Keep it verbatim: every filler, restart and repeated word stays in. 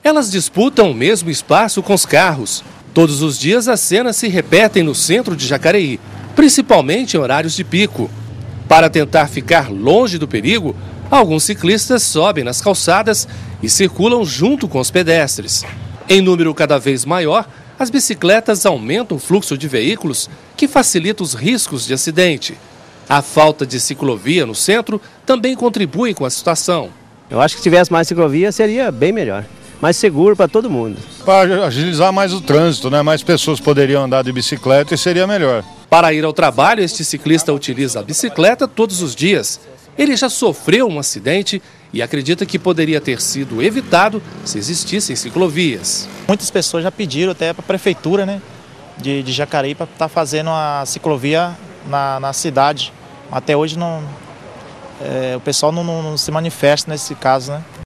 Elas disputam o mesmo espaço com os carros. Todos os dias as cenas se repetem no centro de Jacareí, principalmente em horários de pico. Para tentar ficar longe do perigo, alguns ciclistas sobem nas calçadas e circulam junto com os pedestres. Em número cada vez maior, as bicicletas aumentam o fluxo de veículos, que facilita os riscos de acidente. A falta de ciclovia no centro também contribui com a situação. Eu acho que se tivesse mais ciclovia seria bem melhor, mais seguro para todo mundo. Para agilizar mais o trânsito, né? Mais pessoas poderiam andar de bicicleta e seria melhor. Para ir ao trabalho, este ciclista utiliza a bicicleta todos os dias. Ele já sofreu um acidente e acredita que poderia ter sido evitado se existissem ciclovias. Muitas pessoas já pediram até para a prefeitura, né, de, de Jacareí para estar fazendo a ciclovia na, na cidade. Até hoje não, é, o pessoal não, não, não se manifesta nesse caso, né?